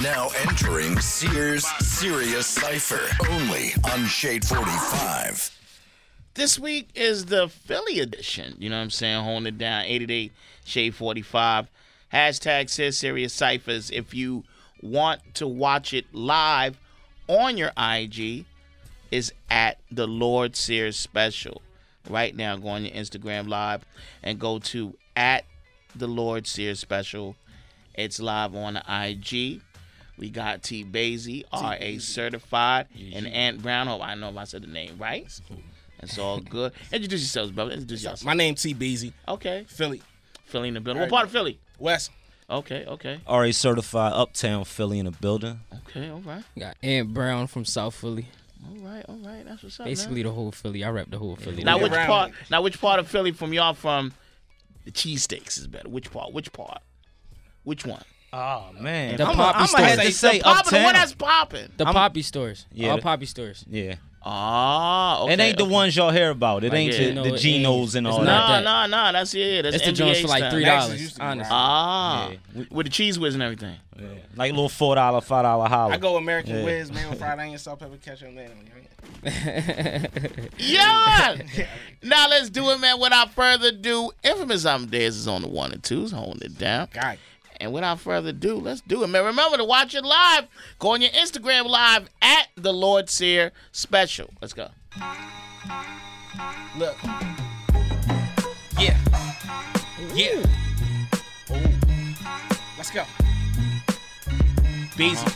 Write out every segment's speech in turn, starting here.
Now entering Sears Serious Cypher, only on Shade 45. This week is the Philly edition. You know what I'm saying? Holding it down. 88 Shade 45. Hashtag Sears Serious Cyphers. If you want to watch it live on your IG, is at the Lord Sears Special. Right now, go on your Instagram live and go to at the Lord Sears Special. It's live on the IG. We got T Basie, RA certified, and Ant Brown. Hope I know if I said the name right. It's all good. Introduce yourselves, brother. Introduce yourself. My name T Basie. Okay. Philly. Philly in the building. What part of Philly? West. Okay. RA certified, Uptown Philly in the building. Okay, all right. Got Ant Brown from South Philly. All right. That's what's up, Basically man. the whole Philly. I rep the whole Philly. Now which part of Philly from y'all from? The cheesesteaks is better. Which part? Which one? Oh, man. The I'm Poppy going to have stores. to say the poppin', Uptown. the one that's popping. The Poppy stores. Yeah. All Poppy stores. Yeah. Ah, okay. It ain't the ones y'all hear about. It ain't yeah. No, the it Genos ain't. and It's all not that. No. That's it. That's It's the NBA joints for like style. $3. Honestly. Ah, Yeah. with the cheese whiz and everything. Yeah. Like little $4, $5 holler. I go American Yeah. Whiz, man, with fried onion, salt, pepper, ketchup, man. Yeah. Now let's do it, man. Without further ado, Infamous Amadeus is on the 1 and 2s, holding it down. Guy. And without further ado, let's do it, man. Remember to watch it live. Go on your Instagram live at the Lord Sear Special. Let's go. Look. Yeah. Ooh. Let's go. Basie.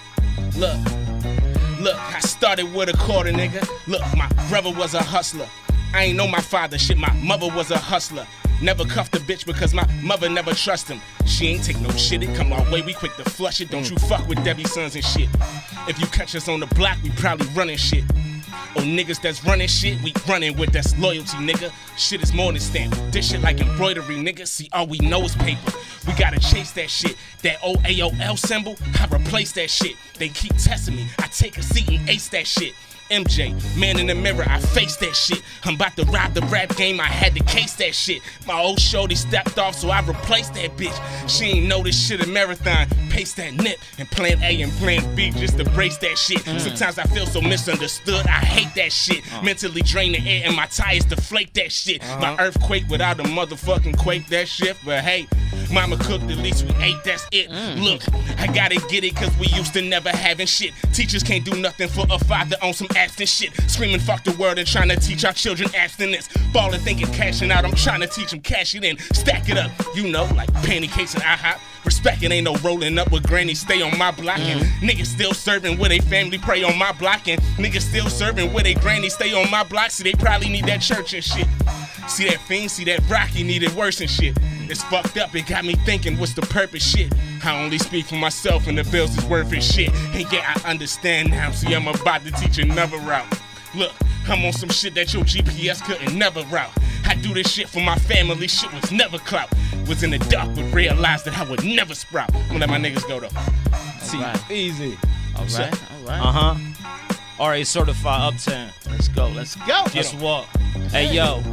Look, I started with a quarter, nigga. Look, my brother was a hustler. I ain't know my father, shit, my mother was a hustler. Never cuffed a bitch because my mother never trust him. She ain't take no shit, it come our way, we quick to flush it. Don't you fuck with Debbie sons and shit. If you catch us on the block, we probably running shit. Oh, niggas that's running shit, we running with, that's loyalty, nigga. Shit is more than stamp. This shit like embroidery, nigga. See, all we know is paper. We gotta chase that shit. That old AOL symbol, I replace that shit. They keep testing me, I take a seat and ace that shit. MJ, man in the mirror, I face that shit. I'm about to rob the rap game, I had to case that shit. My old shorty stepped off, so I replaced that bitch. She ain't know this shit a marathon. Pace that nip and plan A and plan B just to brace that shit. Sometimes I feel so misunderstood, I hate that shit. Mentally drain the air and my tires deflate that shit. My earthquake without a motherfucking quake, that shit. But hey, mama cooked, at least we ate, that's it. Look, I gotta get it cause we used to never having shit. Teachers can't do nothing for a father on some absent shit. Screaming fuck the world and trying to teach our children abstinence. Ballin' thinking cashing out, I'm trying to teach them cash it in. Stack it up, you know, like panty cakes and IHOP. Respect it, ain't no rolling up with granny, stay on my block. And niggas still serving where they family pray on my block. And niggas still serving where they granny stay on my block. See, they probably need that church and shit. See that fiend, see that Rocky needed worse and shit. It's fucked up, it got me thinking, what's the purpose shit? I only speak for myself and the bills is worth it shit. And yeah, I understand now, see I'm about to teach another route. Look, I'm on some shit that your GPS couldn't never route. I do this shit for my family, shit was never clout. Was in the dark but realized that I would never sprout. I'm gonna let my niggas go though. Right. Easy. All right. RA certified, Uptown. Let's go. Guess what? Hey yo,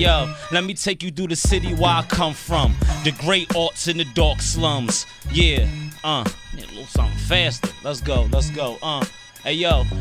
let me take you through the city where I come from. The great arts in the dark slums. Yeah, a little something faster. Let's go. Hey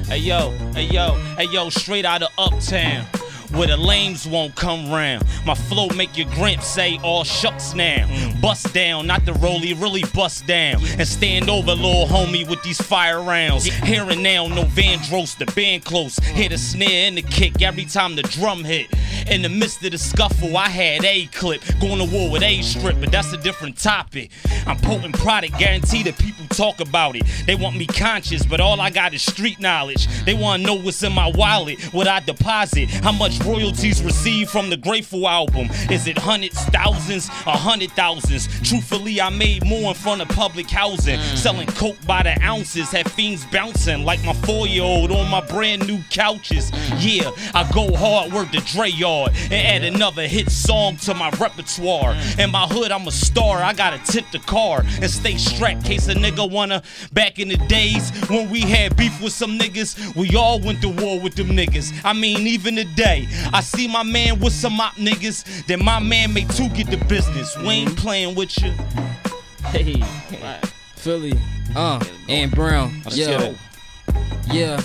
yo, straight out of Uptown, where the lames won't come round. My flow make your grimp say, all shucks now. Bust down, not the rollie, really bust down. And stand over, little homie, with these fire rounds. Here and now, no Vandross, the band close. Hear the snare and the kick every time the drum hit. In the midst of the scuffle, I had A-clip. Going to war with A-strip, but that's a different topic. I'm potent product, guarantee that people talk about it. They want me conscious, but all I got is street knowledge. They want to know what's in my wallet, what I deposit, how much royalties received from the Grateful album. Is it hundreds, thousands, or 100,000s? Truthfully, I made more in front of public housing. Selling coke by the ounces, had fiends bouncing like my 4-year-old on my brand new couches. Yeah, I go hard, work the Dre yard, and add another hit song to my repertoire. In my hood, I'm a star, I gotta tip the car and stay strapped, case a nigga wanna. Back in the days when we had beef with some niggas, we all went to war with them niggas. I mean, even today, I see my man with some op niggas, then my man may too get the business. We ain't playing with you. Hey, Philly, and Brown. Let's get it. Yeah,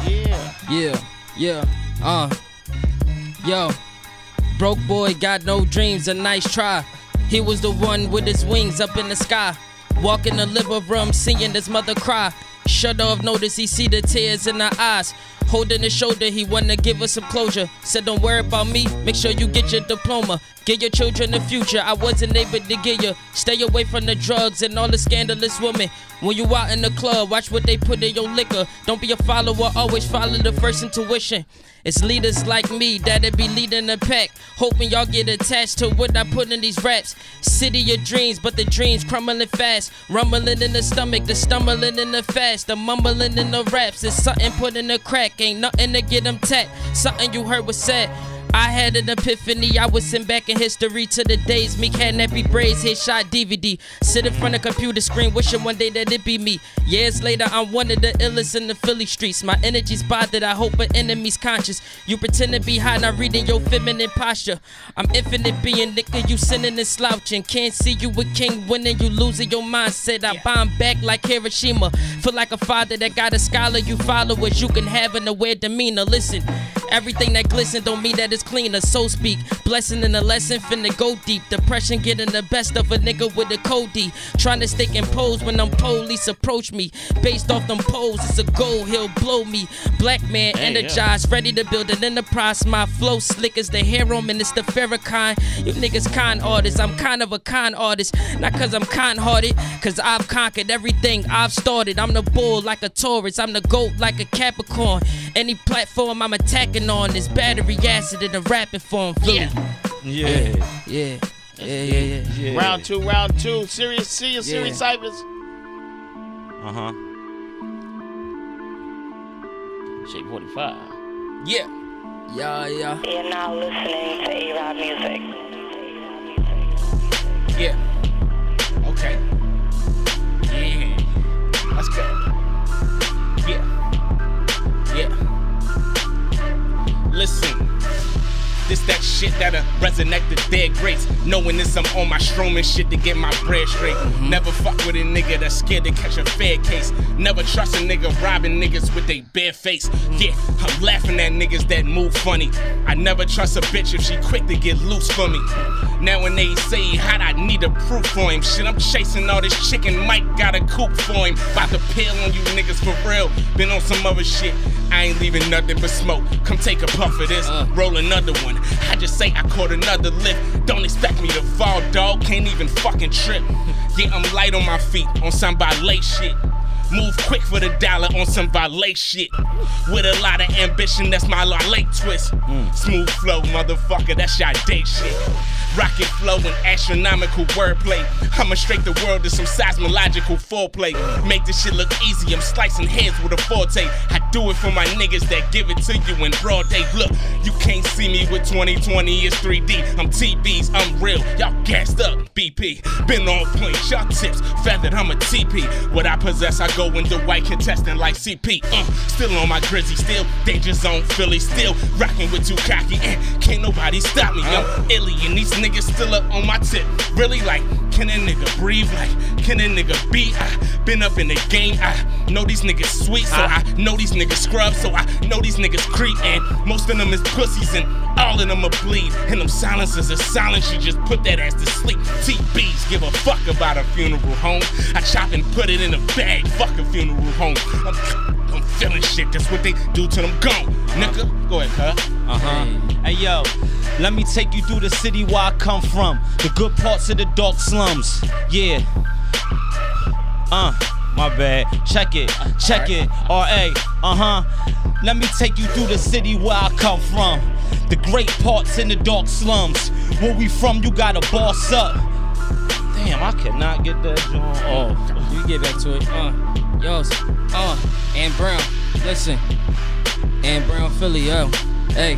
yo. Broke boy got no dreams, a nice try. He was the one with his wings up in the sky. Walk in the living room, seeing his mother cry. Shudder of notice, he see the tears in her eyes. Holding his shoulder, he wanna give her some closure. Said, don't worry about me, make sure you get your diploma. Give your children the future, I wasn't able to give you. Stay away from the drugs and all the scandalous women. When you out in the club, watch what they put in your liquor. Don't be a follower, always follow the first intuition. It's leaders like me that'll be leading the pack. Hoping y'all get attached to what I put in these raps. City of dreams, but the dreams crumbling fast. Rumbling in the stomach, the stumbling in the fast. The mumbling in the raps, it's something put in the crack. Ain't nothing to get them tapped, something you heard was said. I had an epiphany, I was sent back in history to the days Meek had nappy braids, headshot DVD. Sit in front of computer screen, wishing one day that it be me. Years later, I'm one of the illest in the Philly streets. My energy's bothered, I hope an enemy's conscious. You pretend to be high, not reading your feminine posture. I'm infinite being, nigga, you sinning and slouching. Can't see you a king winning, you losing your mindset. I bomb back like Hiroshima. Feel like a father that got a scholar, you followers. You can have an aware demeanor, listen. Everything that glisten don't mean that it's cleaner, so speak. Blessing in the lesson, finna go deep. Depression getting the best of a nigga with a Cody. Trying to stay composed when them police approach me. Based off them poles, it's a goal, he'll blow me. Black man, energized, ready to build an enterprise. My flow slick as the hero, man, it's the Farrakhan. You niggas con artists, I'm kind of a con artist. Not cause I'm kind-hearted, cause I've conquered everything I've started. I'm the bull like a Taurus, I'm the goat like a Capricorn. Any platform I'm attacking on is battery acid in a rapping form. Philly. Yeah. Round two. Serious Cyphers. Shade 45. Yeah. You're now listening to A-Rod Music. Yeah. Okay. Yeah. Let's go. Yeah. Listen. This that shit that'll resonate the dead greats. Knowing this, I'm on my Strowman shit to get my bread straight. Never fuck with a nigga that's scared to catch a fair case. Never trust a nigga robbing niggas with they bare face. Yeah, I'm laughing at niggas that move funny. I never trust a bitch if she quick to get loose for me. Now when they say hot, I need a proof for him. Shit, I'm chasing all this chicken. Mike got a coupe for him. About to peel on you niggas for real. Been on some other shit. I ain't leaving nothing but smoke. Come take a puff of this, roll another one. I just say I caught another lift. Don't expect me to fall, dog. Can't even fucking trip. Yeah, I'm light on my feet on some ballet shit. Move quick for the dollar on some valet shit. With a lot of ambition, that's my late twist. Smooth flow, motherfucker, that's your day shit. Rocket flow and astronomical wordplay. I'ma straight the world to some seismological foreplay. Make this shit look easy, I'm slicing heads with a forte. I do it for my niggas that give it to you in broad day. Look, you can't see me with 2020, it's 3D. I'm TBs, I'm real, y'all gassed up, BP. Been on point, y'all tips, feathered, I'm a TP. What I possess, I go in the white contestant like CP. Still on my Grizzy, still danger zone, Philly, still rocking with too cocky, and can't nobody stop me. I'm illy, and these niggas still up on my tip. Really, like, can a nigga breathe? Like, can a nigga be? I been up in the game, I know these niggas sweet, so I know these niggas scrub, so I know these niggas creep, and most of them is pussies, and all of them are bleed, and them silences are silent, she just put that ass to sleep. TBs give a fuck about a funeral home. I chop and put it in a bag, fuck a funeral home. I'm feeling shit, that's what they do to them gone. Nigga, go ahead, cuz. Hey yo, let me take you through the city where I come from. The good parts of the dark slums. Yeah. My bad. Check it. R.A. Let me take you through the city where I come from. The great parts in the dark slums. Where we from, you gotta boss up. Damn, I cannot get that joint off. You get back to it. And Brown, listen. And Brown, Philly, yo. Hey.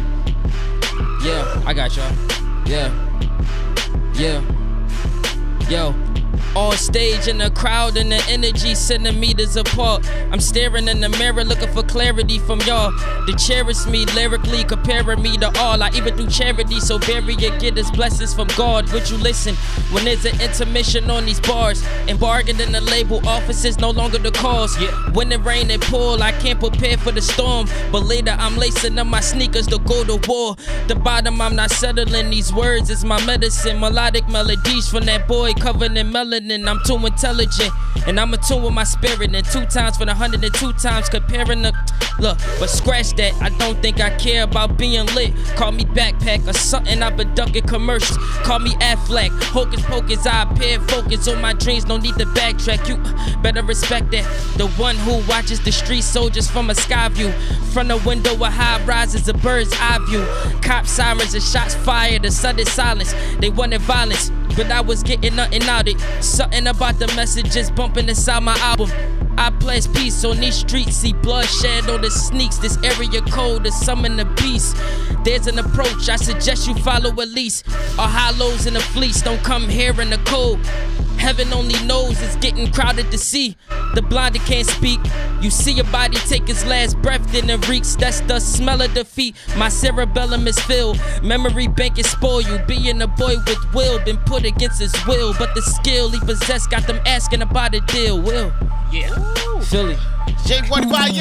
Yeah, I got y'all. Yeah. Yo. On stage in the crowd and the energy centimeters apart. I'm staring in the mirror looking for clarity from y'all. To cherish me lyrically, comparing me to all. I even do charity, so bury it, get his blessings from God. Would you listen when there's an intermission on these bars? Embargoed in the label offices, no longer the cause. When it rain and pull, I can't prepare for the storm. But later I'm lacing up my sneakers to go to war. The bottom I'm not settling, these words is my medicine. Melodic melodies from that boy covered in melanin. I'm too intelligent, and I'm in tune with my spirit. And 2 times for the 102 times comparing the look, but scratch that. I don't think I care about being lit. Call me backpack or something. I've been ducking commercials. Call me Affleck. Hocus pocus, I appear focus on my dreams. No need to backtrack. You better respect that. The one who watches the street soldiers from a sky view. From the window of high rises, a bird's eye view. Cop sirens and shots fired. A sudden silence. They wanted violence, but I was getting nothing out of it. Something about the messages bumping inside my album. I pledge peace on these streets. See bloodshed on the sneaks. This area code to summon the beast. There's an approach I suggest you follow at least. Our hollows in the fleece. Don't come here in the cold. Heaven only knows it's getting crowded to see. The blinded can't speak. You see your body take its last breath, then it reeks. That's the smell of defeat. My cerebellum is filled. Memory bank is spoiled. You being a boy with will, been put against his will. But the skill he possessed got them asking about a deal. Will. Yeah. Philly. J45,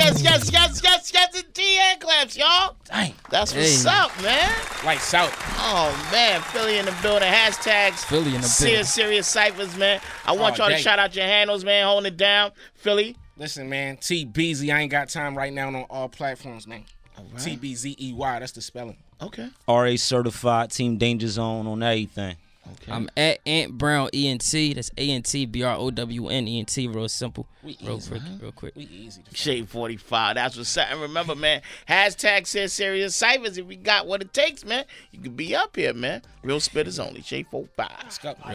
yes, and TN claps, y'all. Dang. That's what's up, man. Lights out. Oh, man. Philly in the building. Hashtags. Philly in the building. Serious Cyphers, man. I want y'all to shout out your handles, man. Holding it down. Philly. Listen, man. T-Beezy. I ain't got time right now on all platforms, man. All right. T-B-Z-E-Y. That's the spelling. Okay. RA certified, Team Danger Zone on everything. Okay. I'm at Ant Brown ENT. That's ANTBROWN ENT. Real simple. Real quick. We easy to Shade 45. That's what's up. And remember, man, hashtag says Serious Cyphers. If you got what it takes, man, you can be up here, man. Real spitters only. Shade 45. Let's go.